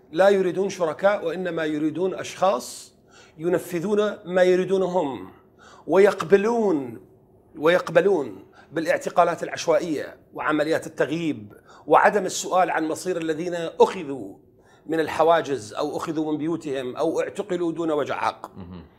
لا يريدون شركاء، وإنما يريدون أشخاص ينفذون ما يريدونه هم، ويقبلون بالاعتقالات العشوائية وعمليات التغييب وعدم السؤال عن مصير الذين أخذوا من الحواجز أو أخذوا من بيوتهم أو اعتقلوا دون وجه حق.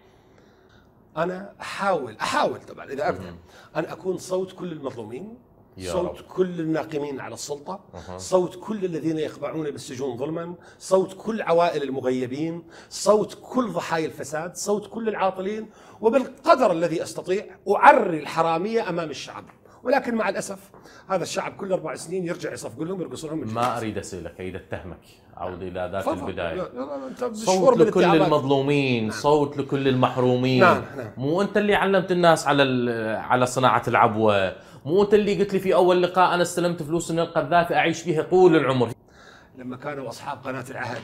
أنا أحاول طبعا إذا أقدر أن أكون صوت كل المظلومين، صوت كل الناقمين على السلطة، صوت كل الذين يخضعون بالسجون ظلما، صوت كل عوائل المغيبين، صوت كل ضحايا الفساد، صوت كل العاطلين، وبالقدر الذي أستطيع أعري الحرامية أمام الشعب. ولكن مع الأسف هذا الشعب كل 4 سنين يرجع يصفق لهم ويرقصون لهم. ما أريد أسألك، أريد أتهمك، عود إلى ذات البداية. صوت لكل المظلومين، نعم. صوت لكل المحرومين. نعم. مو أنت اللي علمت الناس على صناعة العبوة، مو أنت اللي قلت لي في أول لقاء أنا استلمت فلوس من القذافي أعيش بها طول العمر. لما كانوا أصحاب قناة العهد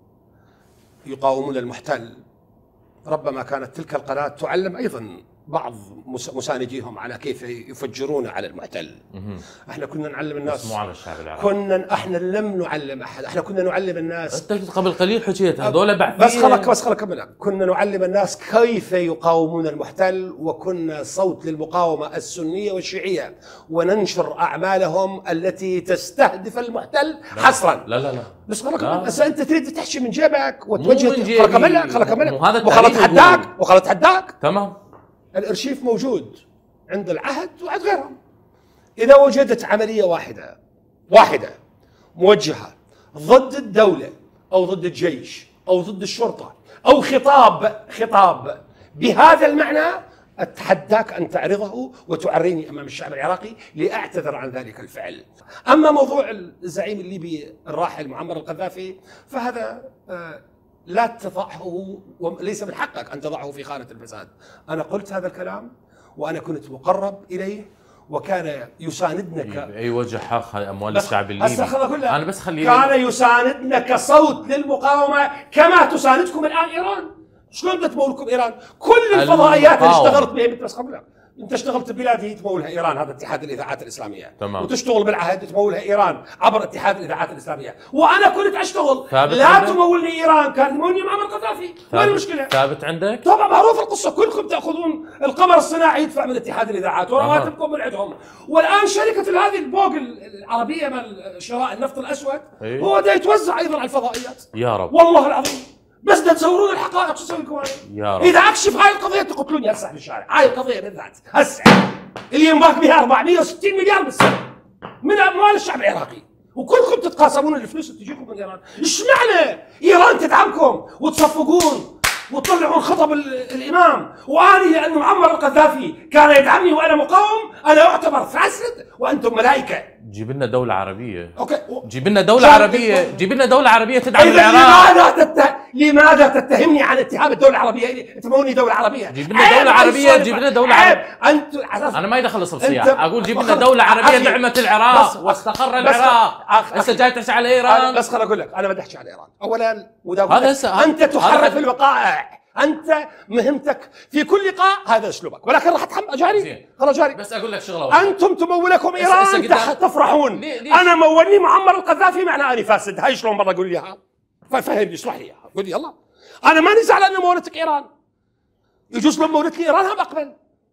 يقاومون المحتل، ربما كانت تلك القناة تعلم أيضا بعض مسانديهم على كيف يفجرون على المحتل. احنا كنا نعلم الناس، مو على الشعب العراقي. احنا لم نعلم احد، احنا كنا نعلم الناس. انت قبل قليل حكيت هذول بعثين. بس خلك اكمل. كنا نعلم الناس كيف يقاومون المحتل، وكنا صوت للمقاومة السنية والشيعية، وننشر اعمالهم التي تستهدف المحتل حصرا. لا بس خلك اكمل. بس انت تريد تحكي من جيبك وتوجه. خلك اكمل. وخلت حداك. تمام. الارشيف موجود عند العهد وعند غيرهم. إذا وجدت عملية واحدة موجهة ضد الدولة أو ضد الجيش أو ضد الشرطة أو خطاب بهذا المعنى، أتحداك أن تعرضه وتعريني أمام الشعب العراقي لأعتذر عن ذلك الفعل. أما موضوع الزعيم الليبي الراحل معمر القذافي فهذا لا تضعه، وليس من حقك أن تضعه في خانة الفساد. أنا قلت هذا الكلام وأنا كنت مقرب إليه، وكان يساندنا أي وجه حق أموال الشعب الليبي. أنا بس كان يساندنا كصوت للمقاومة كما تساندكم الآن إيران. شلون بدها تمولكم إيران؟ كل الفضائيات اللي اشتغلت بها، بس قبلها انت اشتغلت ببلاد هي تمولها ايران، هذا اتحاد الاذاعات الاسلاميه. تمام. وتشتغل بالعهد تمولها ايران عبر اتحاد الاذاعات الاسلاميه، وانا كنت اشتغل لا تمولني ايران، كان يمولني معمر قذافي. وين المشكله؟ ثابت عندك؟ طبعا معروف القصه، كلكم تاخذون القمر الصناعي يدفع من اتحاد الاذاعات ورواتبكم من عندهم. والان شركه هذه البوق العربيه مال شراء النفط الاسود هو دا يتوزع ايضا على الفضائيات. يا رب والله العظيم. بس بدها تصورون الحقائق شو اسوي لكم يا رب. اذا اكشف هاي القضيه تقتلوني هسه في الشارع، هاي القضيه بالذات هسه اللي ينباك بها 460 مليار بالسنه من اموال الشعب العراقي، وكلكم تتقاسمون الفلوس اللي تجيكم من ايران. ايش معنى ايران تدعمكم وتصفقون وتطلعون خطب الامام، واني لانه معمر القذافي كان يدعمني وانا مقاوم انا اعتبر فاسد وانتم ملائكه؟ جيب لنا دولة عربية. اوكي. جيب لنا دولة عربية، جيب لنا دولة عربية تدعم العراق. لماذا تتهمني عن اتهام الدولة العربية؟ تموني دولة عربية. جيب لنا دولة عربية، جيب لنا دولة عربية. انت انا ما يدخل الصياح، اقول جيب لنا دولة عربية دعمت العراق واستقر العراق. هسه جاي تحكي على ايران. بس خليني اقول لك، انا بدي احكي على ايران. اولا انت تحرف الوقائع، انت مهمتك في كل لقاء هذا اسلوبك، ولكن راح جاري. خلاص جاري. بس اقول لك شغله، انتم تمولكم ايران تفرحون. انا مولني معمر القذافي معناه اني فاسد. هاي شلون مره قول لي اياها؟ فهمني، اشرح لي اياها، قول لي يلا. انا ماني زعلان ان مولتك ايران، يجوز لما مولتني ايران هم اقبل.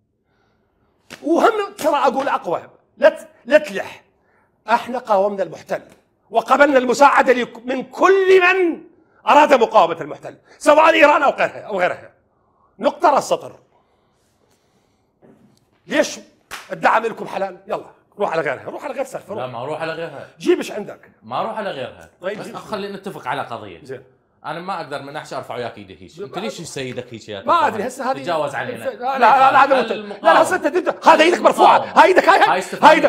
وهم ترى اقول اقوى، لا تلح. احنا قاومنا المحتل وقبلنا المساعده من كل من أراد مقاومة المحتل، سواء إيران أو غيرها. نقطة راس سطر. ليش الدعم لكم حلال؟ يلا روح على غيرها، روح على غير سالفة. لا ما اروح على غيرها. جيب ايش عندك؟ ما اروح على غيرها. طيب بس خلينا نتفق على قضية. زين. انا ما اقدر من احشي ارفع وياك ايدي هيك. انت ليش سيدك هيك؟ ما ادري هسه هذه تتجاوز علينا. لا هذا لا هسه انت هذا ايدك مرفوعة، هاي ايدك هاي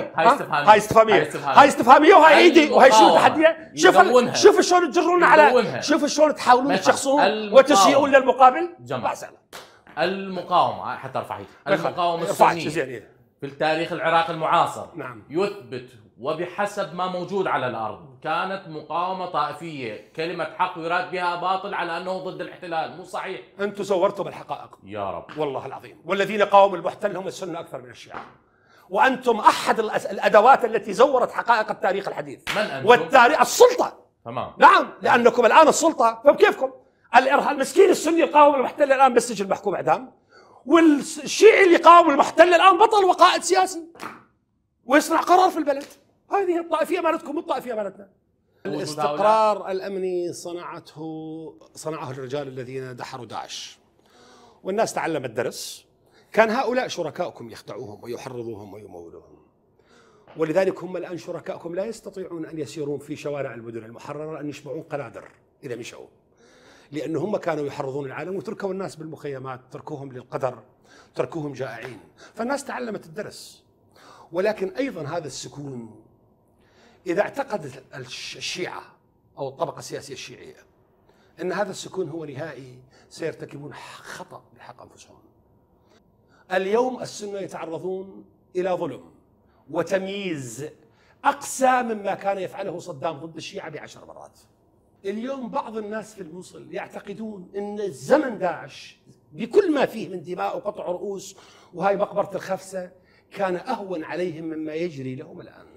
هاي استفهامية وهاي ايدي وهي شنو تحدية؟ شوف شلون تجرون على، شوف شلون تحاولون تشخصون وتسيئون للمقابل. المقاومة حتى ارفع ايدي. المقاومة السنية في التاريخ العراقي المعاصر يثبت وبحسب ما موجود على الأرض كانت مقاومة طائفية، كلمة حق يراد بها باطل على أنه ضد الاحتلال. مو صحيح. أنتم زورتم الحقائق يا رب والله العظيم. والذين قاوموا المحتل هم السنة أكثر من الشيعة، وأنتم أحد الأدوات التي زورت حقائق التاريخ الحديث. من أنتم؟ والتاريخ السلطة. تمام. نعم، لأنكم الآن السلطة، فبكيفكم المسكين السني يقاوم المحتل الآن بالسجن محكوم إعدام، والشيعي اللي يقاوم المحتل الآن بطل وقائد سياسي ويصنع قرار في البلد. هذه الطائفية مالتكم مو الطائفية مالتنا. الاستقرار الأمني صنعه الرجال الذين دحروا داعش، والناس تعلمت الدرس. كان هؤلاء شركائكم يخدعوهم ويحرضوهم ويمولوهم، ولذلك هم الآن شركائكم لا يستطيعون أن يسيرون في شوارع المدن المحررة أن يشبعون قنادر إذا مشوا، لأن هم كانوا يحرضون العالم وتركوا الناس بالمخيمات، تركوهم للقدر، تركوهم جائعين. فالناس تعلمت الدرس. ولكن أيضا هذا السكون، إذا اعتقد الشيعة أو الطبقة السياسية الشيعية أن هذا السكون هو نهائي، سيرتكبون خطأ بحق أنفسهم. اليوم السنة يتعرضون إلى ظلم وتمييز أقسى مما كان يفعله صدام ضد الشيعة ب10 مرات. اليوم بعض الناس في الموصل يعتقدون أن زمن داعش بكل ما فيه من دماء وقطع رؤوس وهاي مقبرة الخفسة كان أهون عليهم مما يجري لهم الآن.